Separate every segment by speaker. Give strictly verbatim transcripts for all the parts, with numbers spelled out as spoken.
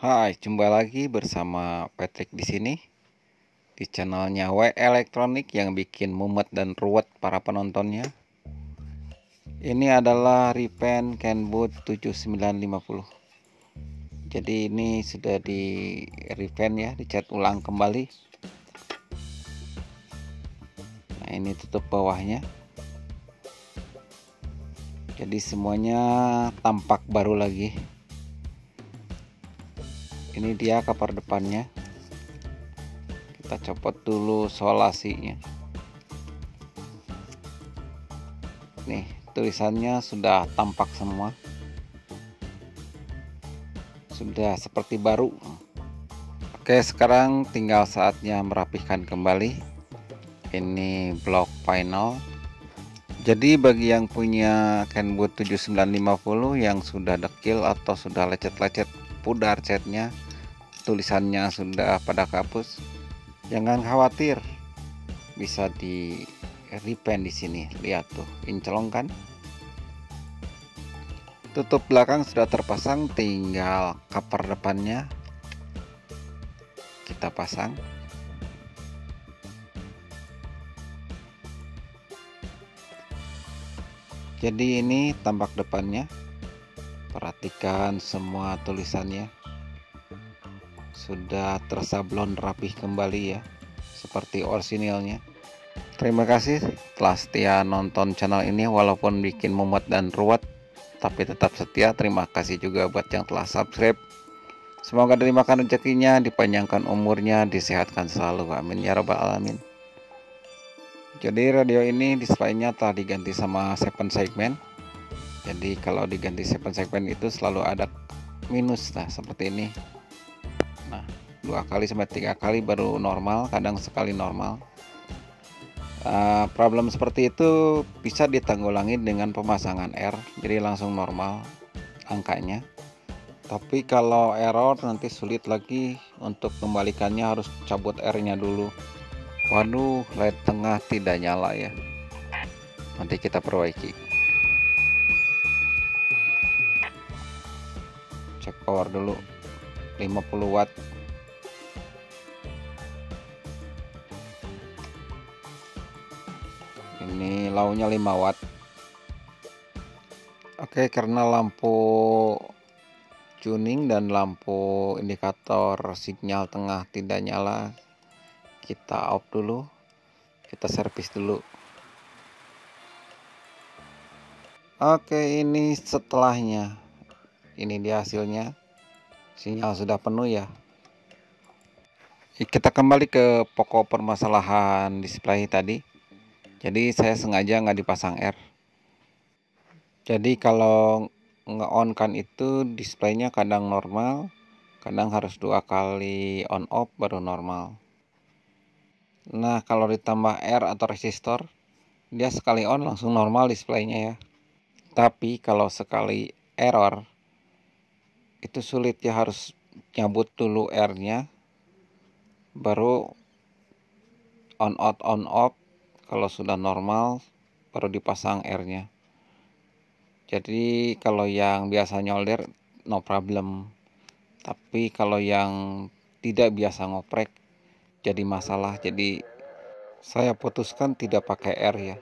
Speaker 1: Hai, jumpa lagi bersama Patrick di sini di channelnya W Elektronik yang bikin mumet dan ruwet para penontonnya. Ini adalah Ripen Kenwood tujuh sembilan lima nol. Jadi ini sudah di repaint ya, dicat ulang kembali. Nah, ini tutup bawahnya. Jadi semuanya tampak baru lagi. Ini dia cover depannya. Kita copot dulu solasinya. Nih, tulisannya sudah tampak semua. Sudah seperti baru. Oke, sekarang tinggal saatnya merapihkan kembali. Ini blok final. Jadi bagi yang punya Kenwood tujuh sembilan lima nol yang sudah dekil atau sudah lecet-lecet pudar catnya, tulisannya sudah pada kapus, jangan khawatir, bisa di repaint di sini. Lihat tuh, incelong kan? Tutup belakang sudah terpasang, tinggal cover depannya kita pasang. Jadi ini tampak depannya. Perhatikan semua tulisannya sudah tersablon rapih kembali ya, seperti orisinilnya. Terima kasih telah setia nonton channel ini, walaupun bikin mumet dan ruwet tapi tetap setia. Terima kasih juga buat yang telah subscribe. Semoga dimakan rezekinya, dipanjangkan umurnya, disehatkan selalu, amin ya rabbal alamin. Jadi radio ini displaynya telah diganti sama seven segment. Jadi kalau diganti seven segment itu selalu ada minus, nah seperti ini. Nah, dua kali sampai tiga kali baru normal, kadang sekali normal. Uh, problem seperti itu bisa ditanggulangi dengan pemasangan R, jadi langsung normal angkanya. Tapi kalau error nanti sulit lagi untuk kembalikannya, harus cabut R-nya dulu. Waduh, led tengah tidak nyala ya. Nanti kita perbaiki. Cek power dulu, lima puluh watt. Ini launya lima watt. Oke, karena lampu tuning dan lampu indikator sinyal tengah tidak nyala, kita off dulu, kita servis dulu. Oke, ini setelahnya, ini dia hasilnya. Sinyal sudah penuh ya. Kita kembali ke pokok permasalahan display tadi. Jadi saya sengaja nggak dipasang R. Jadi kalau nge-on kan itu displaynya kadang normal, kadang harus dua kali on off baru normal. Nah, kalau ditambah R atau resistor, dia sekali on langsung normal displaynya ya. Tapi kalau sekali error itu sulit ya, harus nyabut dulu R-nya baru on out on off. Kalau sudah normal baru dipasang R-nya. Jadi kalau yang biasa nyolder no problem. Tapi kalau yang tidak biasa ngoprek jadi masalah. Jadi saya putuskan tidak pakai R ya.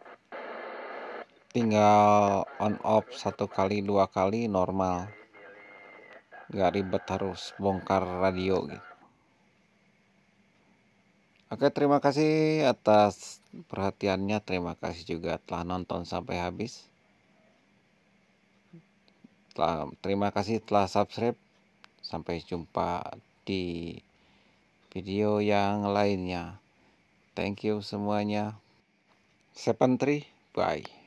Speaker 1: Tinggal on off satu kali dua kali normal. Gak ribet harus bongkar radio gitu. Oke, terima kasih atas perhatiannya. Terima kasih juga telah nonton sampai habis. Terima kasih telah subscribe. Sampai jumpa di video yang lainnya. Thank you semuanya. Seven three, bye.